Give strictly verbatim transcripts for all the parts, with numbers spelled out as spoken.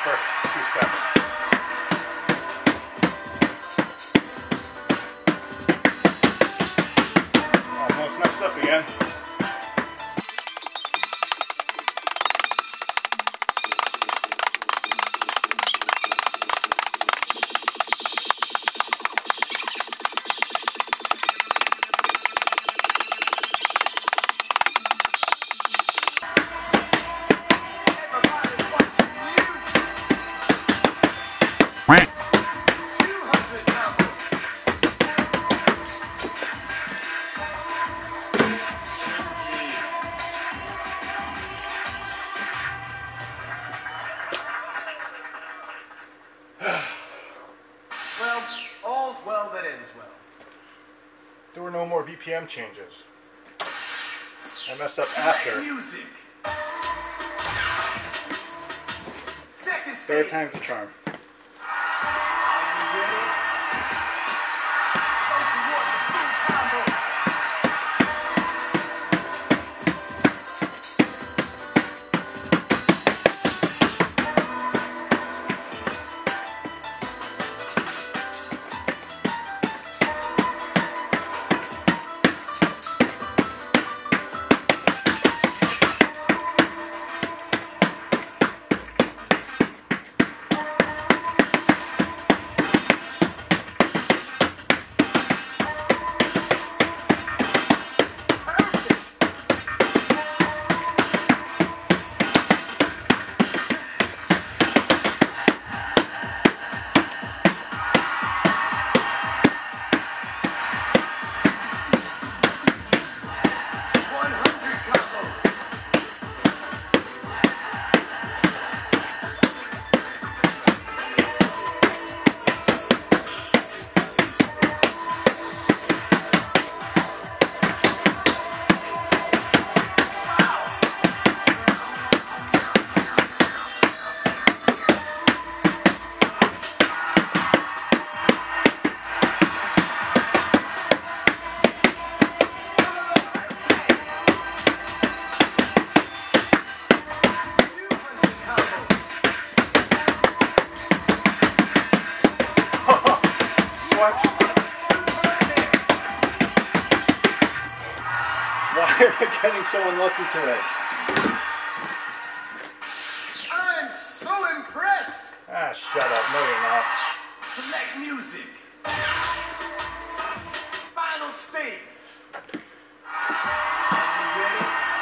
first two steps. Almost messed up again. Well, all's well that ends well. There were no more B P M changes. I messed up after. Music. Second stage. Third time's the charm. Why am I getting so unlucky today? I'm so impressed. Ah, shut up. No, you're not. Select music. Final stage. You ready?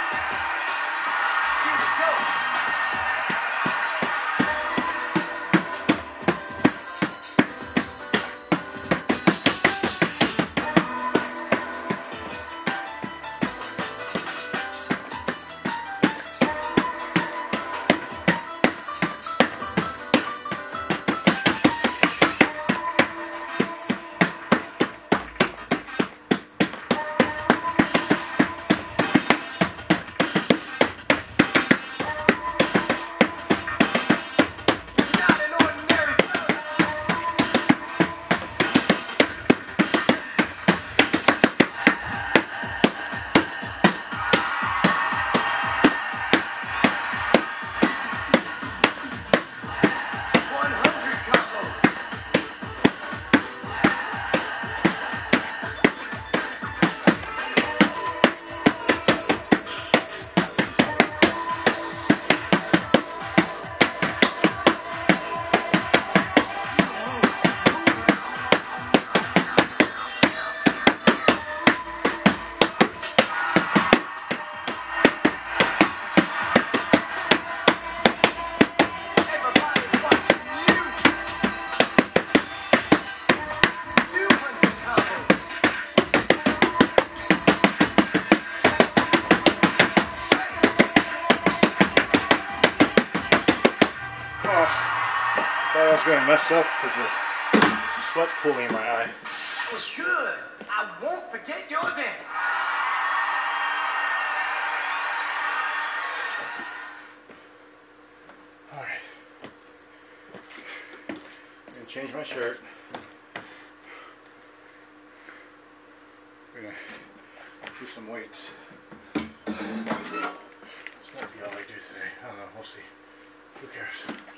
Here we go. I was going to mess up because of sweat pooling in my eye. That was good. I won't forget your dance. Alright. I'm going to change my shirt. I'm going to do some weights. This might be all I do today. I don't know. We'll see. Who cares?